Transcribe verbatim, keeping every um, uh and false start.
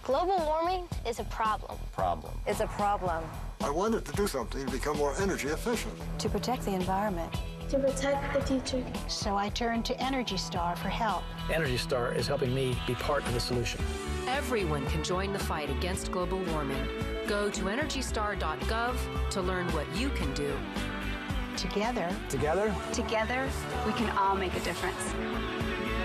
Global warming is a problem. Problem. It's a problem. I wanted to do something to become more energy efficient. To protect the environment. To protect the future. So I turned to Energy Star for help. Energy Star is helping me be part of the solution. Everyone can join the fight against global warming. Go to energy star dot gov to learn what you can do. Together. Together. Together, we can all make a difference.